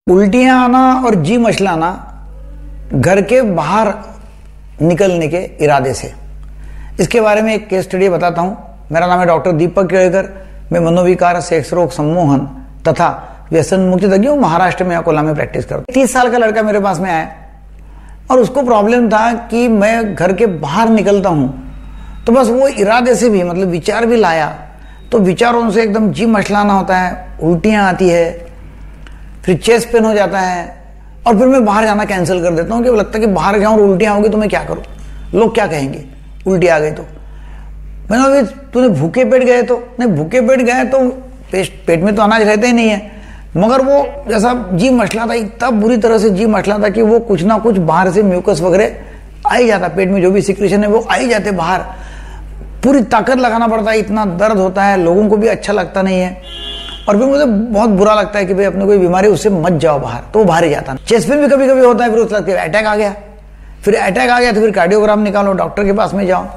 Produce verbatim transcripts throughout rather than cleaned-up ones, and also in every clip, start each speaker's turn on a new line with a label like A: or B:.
A: उल्टियां आना और जी मचलाना घर के बाहर निकलने के इरादे से, इसके बारे में एक केस स्टडी बताता हूं। मेरा नाम है डॉक्टर दीपक केळकर। मैं मनोविकार, सेक्स रोग, सम्मोहन तथा व्यसन मुक्ति तज्ञ हूं। महाराष्ट्र में अकोला में प्रैक्टिस करता हूं। तीस साल का लड़का मेरे पास में आया और उसको प्रॉब्लम था कि मैं घर के बाहर निकलता हूं तो बस वो इरादे से भी, मतलब विचार भी लाया तो विचारों से एकदम जी मचलाना होता है, उल्टियां आती है, फिर चेस्ट पेन हो जाता है और फिर मैं बाहर जाना कैंसिल कर देता हूं कि लगता है कि बाहर जाऊं और उल्टियां होगी तो मैं क्या करूं, लोग क्या कहेंगे उल्टी आ गई तो। मैंने कहा तूने भूखे पेट गए तो नहीं, भूखे पेट गए तो पेट में तो अनाज रहता ही नहीं है, मगर वो जैसा जी मचला था, इतना बुरी तरह से जी मचला था कि वो कुछ ना कुछ बाहर से म्यूकस वगैरह आ ही जाता, पेट में जो भी सिक्रेशन है वो आ ही जाते बाहर। पूरी ताकत लगाना पड़ता है, इतना दर्द होता है, लोगों को भी अच्छा लगता नहीं है और फिर मुझे बहुत बुरा लगता है कि भाई अपने कोई बीमारी उससे मत जाओ बाहर, तो वो बाहर ही जाता। चेस्ट पेन भी कभी कभी होता है, फिर उसके लगता है अटैक आ गया, फिर अटैक आ गया तो फिर कार्डियोग्राम निकालो, डॉक्टर के पास में जाओ।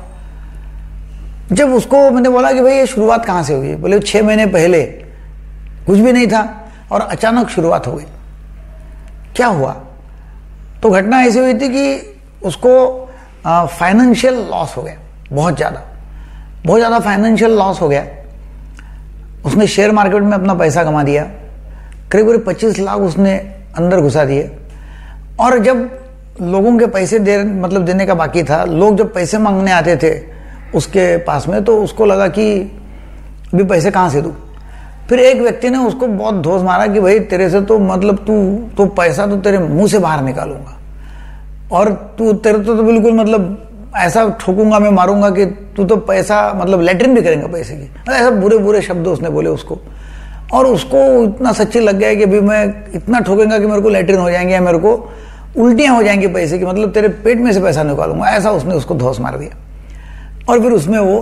A: जब उसको मैंने बोला कि भाई ये शुरुआत कहाँ से हुई, बोले छह महीने पहले कुछ भी नहीं था और अचानक शुरुआत हो गई। क्या हुआ? तो घटना ऐसी हुई थी कि उसको फाइनेंशियल लॉस हो गया, बहुत ज़्यादा बहुत ज़्यादा फाइनेंशियल लॉस हो गया। उसने शेयर मार्केट में अपना पैसा कमा दिया, करीब करीब पच्चीस लाख उसने अंदर घुसा दिए। और जब लोगों के पैसे दे मतलब देने का बाकी था, लोग जब पैसे मांगने आते थे उसके पास में, तो उसको लगा कि भी पैसे कहाँ से दूँ। फिर एक व्यक्ति ने उसको बहुत धोस मारा कि भाई तेरे से तो मतलब तू तो पैसा तो तेरे मुंह से बाहर निकालूंगा और तू तेरे तो, तो बिल्कुल मतलब ऐसा ठोकूंगा मैं, मारूंगा कि तू तो पैसा मतलब लेटरिन भी करेंगे पैसे की, ऐसा बुरे बुरे शब्द उसने बोले उसको। और उसको इतना सच्ची लग गया कि अभी मैं इतना ठोकेंगा कि मेरे को लेटरिन हो जाएंगे या मेरे को उल्टियां हो जाएंगी पैसे की, मतलब तेरे पेट में से पैसा निकालूंगा, ऐसा उसने उसको धौस मार दिया। और फिर उसमें वो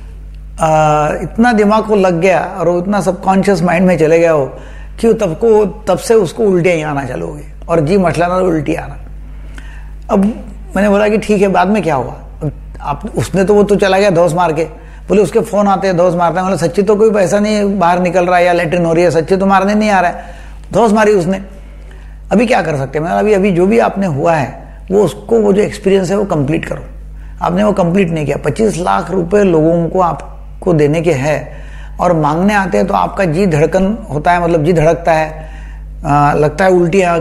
A: आ, इतना दिमाग को लग गया और वो इतना सबकॉन्शियस माइंड में चले गया हो कि तब को तब से उसको उल्टियां ही आना चालू हो गई और जी मचलाना और उल्टी आना। अब मैंने बोला कि ठीक है, बाद में क्या हुआ? आप उसने तो वो तो चला गया धौस मार के, बोले उसके फोन आते हैं धौस मारते हैं, बोले सच्ची तो कोई पैसा नहीं बाहर निकल रहा है या लेटरिन हो रही है, सच्ची तो मारने नहीं आ रहा है, धौस मारी उसने। अभी क्या कर सकते हैं? मैं अभी अभी जो भी आपने हुआ है वो उसको वो जो एक्सपीरियंस है वो कंप्लीट करो। आपने वो कंप्लीट नहीं किया। पच्चीस लाख रुपए लोगों को आपको देने के हैं और मांगने आते हैं तो आपका जी धड़कन होता है, मतलब जी धड़कता है, आ, लगता है उल्टी आ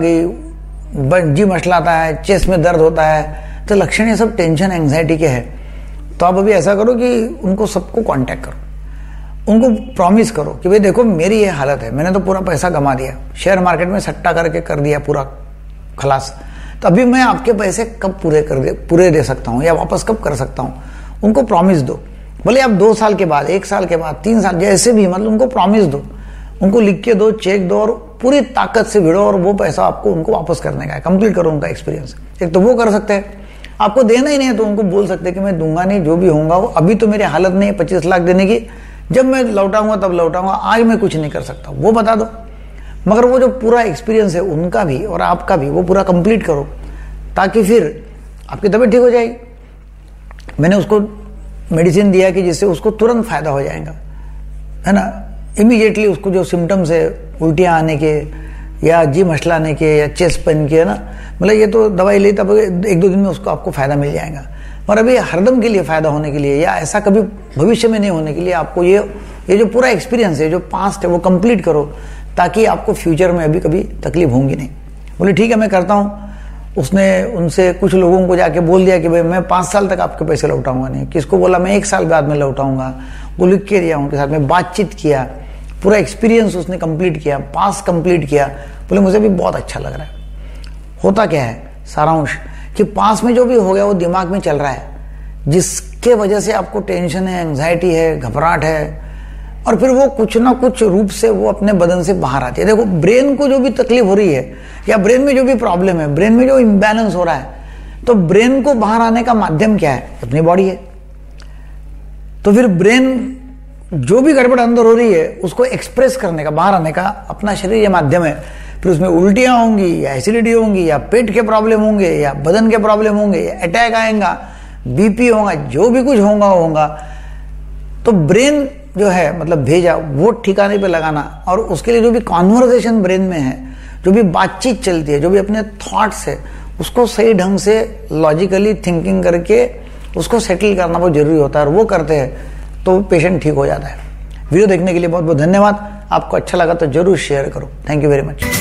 A: गई, जी मचलाता है, चेस्ट में दर्द होता है, तो लक्षण ये सब टेंशन एंग्जाइटी के हैं। तो आप अभी ऐसा करो कि उनको सबको कांटेक्ट करो, उनको प्रॉमिस करो कि भाई देखो मेरी ये हालत है, मैंने तो पूरा पैसा गंवा दिया, शेयर मार्केट में सट्टा करके कर दिया पूरा खलास, तो अभी मैं आपके पैसे कब पूरे कर दे पूरे दे सकता हूँ या वापस कब कर सकता हूँ। उनको प्रॉमिस दो, भले आप दो साल के बाद, एक साल के बाद, तीन साल, जैसे भी, मतलब उनको प्रॉमिस दो, उनको लिख के दो, चेक दो और पूरी ताकत से भिड़ो और वो पैसा आपको उनको वापस करने का है। कंप्लीट करो उनका एक्सपीरियंस। एक तो वो कर सकते हैं, आपको देना ही नहीं है तो उनको बोल सकते हैं कि मैं दूंगा नहीं, जो भी होगा वो, अभी तो मेरी हालत नहीं है पच्चीस लाख देने की, जब मैं लौटाऊंगा तब लौटाऊंगा, आज मैं कुछ नहीं कर सकता, वो बता दो। मगर वो जो पूरा एक्सपीरियंस है उनका भी और आपका भी, वो पूरा कंप्लीट करो ताकि फिर आपकी तबीयत ठीक हो जाएगी। मैंने उसको मेडिसिन दिया कि जिससे उसको तुरंत फायदा हो जाएगा, है ना, इमीडिएटली उसको जो सिम्टम्स है उल्टियाँ आने के या जी मचलाने के या चेस्ट पेन के, है ना, मतलब ये तो दवाई ली तब एक दो दिन में उसको आपको फायदा मिल जाएगा। और अभी हरदम के लिए फायदा होने के लिए या ऐसा कभी भविष्य में नहीं होने के लिए आपको ये ये जो पूरा एक्सपीरियंस है, जो पास्ट है, वो कंप्लीट करो ताकि आपको फ्यूचर में अभी कभी तकलीफ होंगी नहीं। बोले ठीक है मैं करता हूँ। उसने उनसे कुछ लोगों को जाके बोल दिया कि भाई मैं पाँच साल तक आपके पैसे लौटाऊंगा नहीं, किसको बोला मैं एक साल बाद में लौटाऊंगा, वो लिख के दिया, उनके साथ में बातचीत किया, पूरा एक्सपीरियंस उसने कंप्लीट किया, पास कंप्लीट किया। बोले मुझे भी बहुत अच्छा लग रहा है। होता क्या है सारांश कि पास में जो भी हो गया वो दिमाग में चल रहा है, जिसके वजह से आपको टेंशन है, एंग्जाइटी है, घबराहट है और फिर वो कुछ ना कुछ रूप से वो अपने बदन से बाहर आती है। देखो ब्रेन को जो भी तकलीफ हो रही है या ब्रेन में जो भी प्रॉब्लम है, ब्रेन में जो इम्बैलेंस हो रहा है, तो ब्रेन को बाहर आने का माध्यम क्या है? अपनी बॉडी है। तो फिर ब्रेन जो भी गड़बड़ अंदर हो रही है उसको एक्सप्रेस करने का, बाहर आने का अपना शरीर ये माध्यम है। फिर उसमें उल्टियां होंगी या एसिडिटी होंगी या पेट के प्रॉब्लम होंगे या बदन के प्रॉब्लम होंगे या अटैक आएगा, बीपी होगा, जो भी कुछ होगा होगा। तो ब्रेन जो है मतलब भेजा वो ठिकाने पे लगाना और उसके लिए जो भी कॉन्वर्सेशन ब्रेन में है, जो भी बातचीत चलती है, जो भी अपने थॉट्स है, उसको सही ढंग से लॉजिकली थिंकिंग करके उसको सेटल करना बहुत जरूरी होता है, और वो करते हैं तो पेशेंट ठीक हो जाता है। वीडियो देखने के लिए बहुत बहुत धन्यवाद। आपको अच्छा लगा तो जरूर शेयर करो। Thank you very much.